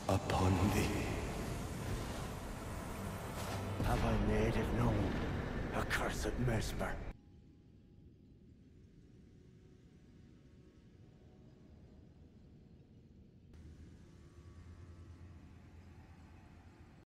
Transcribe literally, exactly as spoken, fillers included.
upon thee. Have I made it known, accursed Mesmer?